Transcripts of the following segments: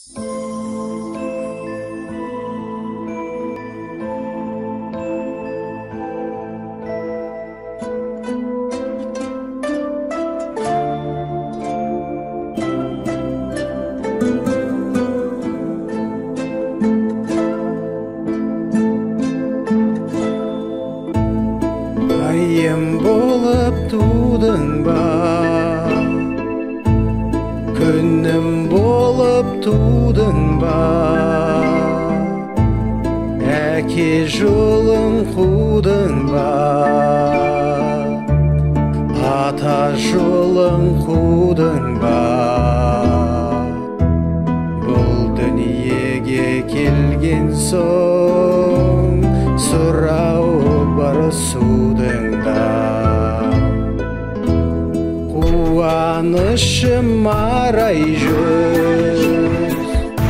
Айым болып тудың ба, күнім болып тудың ба, әке жолын қудың ба, ата жолын қудың ба. Бұл дүниеге келген соң сұрауы бар судың да. Қуанышым арай жүз,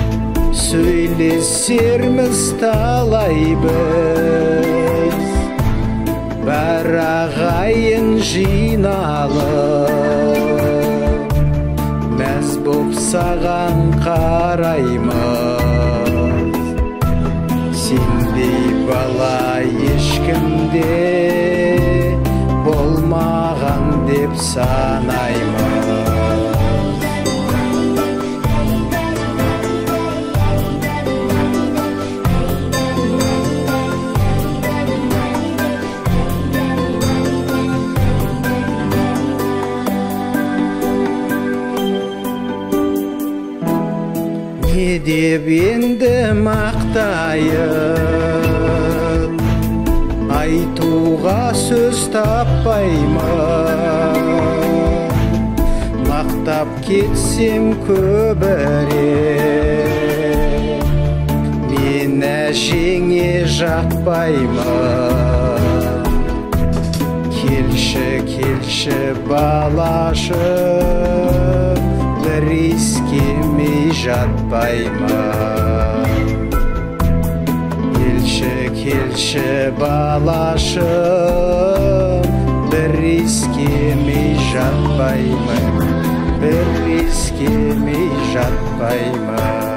сөйлесерміз талай біз, бар ағайын жиналып, мәз боп саған қараймыз. Сендей бала ешкімде болмаған деп санаймыз. Не деп енді мақтайын, айтуға сөз таппаймын. Мақтап кетсем көбірек, мен әжеңе жатпаймын. Келші, келші балашым, бір иіскемей жатпаймын. Келші, келші балашым, бір иіскемей жатпаймын, бір иіскемей жатпаймын.